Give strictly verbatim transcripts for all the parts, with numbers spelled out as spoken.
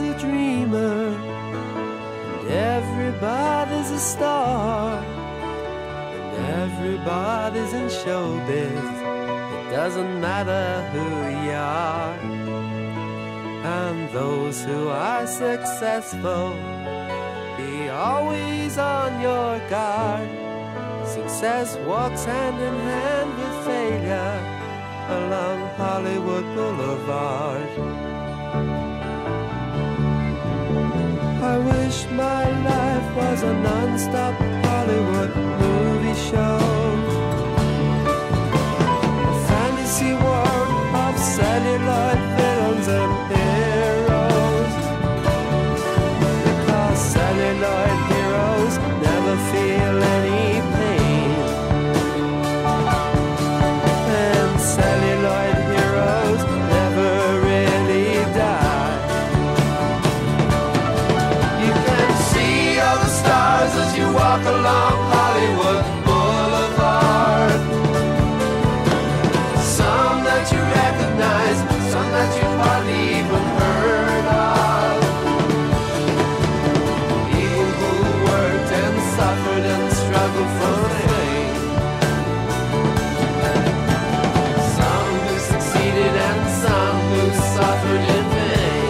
a dreamer, and everybody's a star, and everybody's in showbiz. It doesn't matter who you are. And those who are successful, be always on your guard. Success walks hand in hand with failure along Hollywood Boulevard. I wish my life was a non-stop Hollywood movie show, a fantasy world of celluloid villains and heroes, because celluloid heroes never feel any pain, and celluloid heroes never really die. You can see all the stars as you walk along Hollywood Boulevard. Some that you recognize, some that you've hardly even heard of. People who worked and suffered and struggled for fame. Some who succeeded and some who suffered in vain.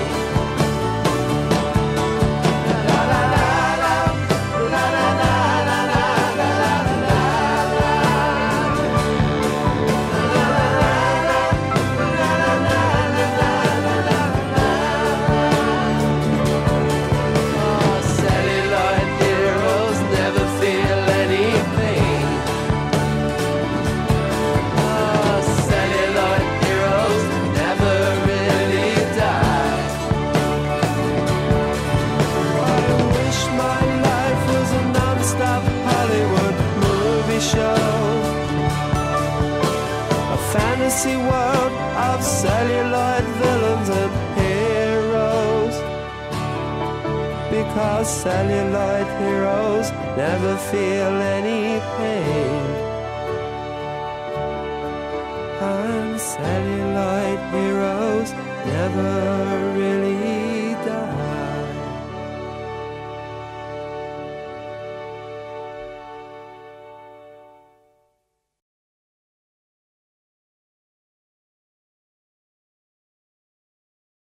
La la la la, la la la la la la la la la. Celluloid heroes never feel any pain. Oh, celluloid heroes never really die. I wish my life was a non-stop Hollywood movie show, a fantasy world of celluloid villains and heroes, because celluloid heroes never feel any pain, and celluloid heroes never really